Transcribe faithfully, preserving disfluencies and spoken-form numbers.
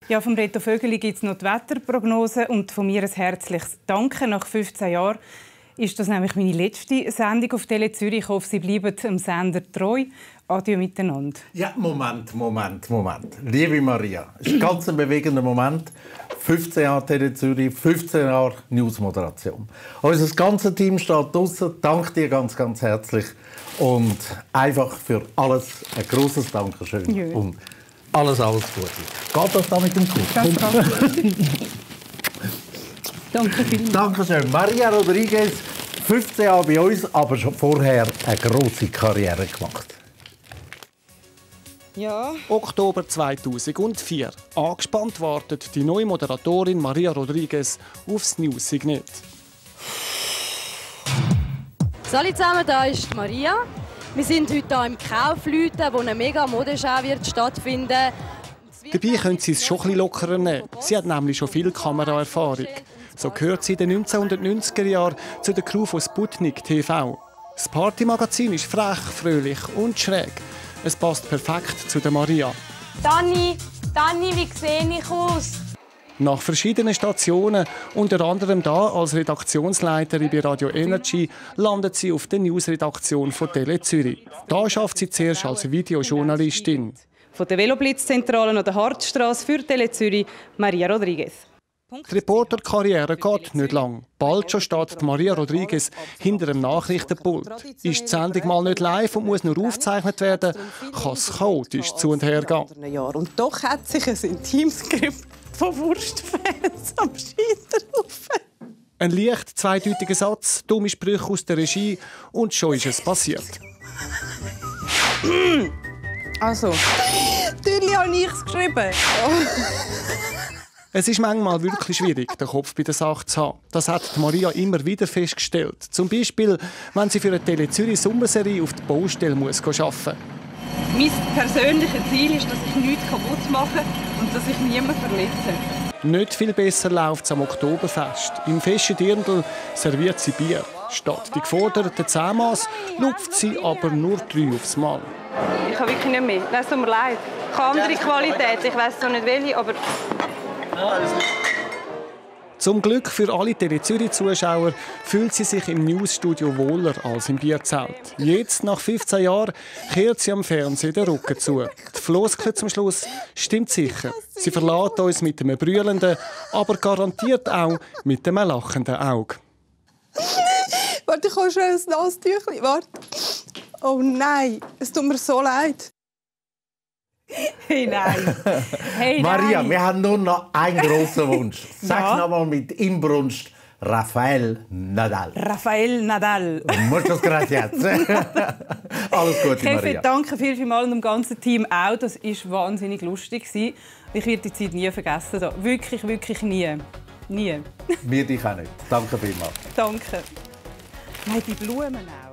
Ja, vom Reto Vögeli gibt es noch die Wetterprognose und von mir ein herzliches Danke. Nach fünfzehn Jahren ist das nämlich meine letzte Sendung auf Tele Zürich. Ich hoffe, Sie bleiben dem Sender treu. Adieu miteinander. Ja, Moment, Moment, Moment. Liebe Maria, es ist ein ganz bewegender Moment. fünfzehn Jahre Tele Zürich, fünfzehn Jahre Newsmoderation. Unser ganzes Team steht draussen. Danke dir ganz, ganz herzlich. Und einfach für alles ein grosses Dankeschön. Ja. Und alles, alles Gute. Geht das da mit dem Kuss? Das geht. Danke vielmals. Dankeschön. Maria Rodriguez, fünfzehn Jahre bei uns, aber schon vorher eine grosse Karriere gemacht. Ja. Oktober zweitausendvier. Angespannt wartet die neue Moderatorin Maria Rodriguez aufs News-Signet. Hallo zusammen, hier ist Maria. Wir sind heute hier im Kaufleuten, wo eine mega Modeschau wird stattfinden. Dabei können sie es schon ein bisschen lockerer nehmen. Sie hat nämlich schon viel Kameraerfahrung. So gehört sie in den neunzehnhundertneunziger Jahren zu der Crew von Sputnik T V. Das Partymagazin ist frech, fröhlich und schräg. Es passt perfekt zu der Maria. Dani, Dani, wie sehe ich aus? Nach verschiedenen Stationen, unter anderem da als Redaktionsleiterin bei Radio Energy, landet sie auf der Newsredaktion von Tele Zürich. Da schafft sie zuerst als Videojournalistin. Von der Veloblitzzentrale an der Hartstrasse für Tele Zürich, Maria Rodriguez. Die Reporterkarriere geht nicht lang. Bald schon steht Maria Rodriguez hinter dem Nachrichtenpult. Ist die Sendung mal nicht live und muss nur aufgezeichnet werden, kann es chaotisch zu und her gehen. Und doch hat sich ein Intimskript von Wurstfans am Scheiterhaufen. Ein leicht zweideutiger Satz, dumme Sprüche aus der Regie und schon ist es passiert. Also, natürlich habe ich es geschrieben. Es ist manchmal wirklich schwierig, den Kopf bei der Sache zu haben. Das hat Maria immer wieder festgestellt. Zum Beispiel, wenn sie für eine Tele Zürich Sommerserie auf die Baustelle muss arbeiten muss. Mein persönliches Ziel ist, dass ich nichts kaputt mache und dass ich niemanden verletze. Nicht viel besser läuft es am Oktoberfest. Im festen Dirndl serviert sie Bier. Statt die geforderten zehn Maß lupft sie aber nur drei aufs Mal. Ich habe wirklich nicht mehr. Es tut mir leid. Ich habe andere Qualität. Ich weiss noch nicht welche, aber... Zum Glück für alle Tele Zürich-Zuschauer fühlt sie sich im Newsstudio wohler als im Bierzelt. Jetzt, nach fünfzehn Jahren, kehrt sie am Fernsehen den Rücken zu. Die Floskel zum Schluss stimmt sicher. Sie verlässt uns mit einem brüllenden, aber garantiert auch mit einem lachenden Auge. Warte, ich habe schnell ein Nasentüchchen. Warte. Oh nein, es tut mir so leid. Hey, nein. Hey, Maria, nein. wir haben nur noch einen grossen Wunsch. Sag Ja. noch mal mit Inbrunst Rafael Nadal. Rafael Nadal. Muchas gracias. Alles Gute, Kevin, Maria. danke viel, viel mal und dem ganzen Team auch. Das war wahnsinnig lustig. Ich werde die Zeit nie vergessen. Wirklich, wirklich nie. Nie. Wir dich auch nicht. Danke vielmals. Danke. Nein, die Blumen auch.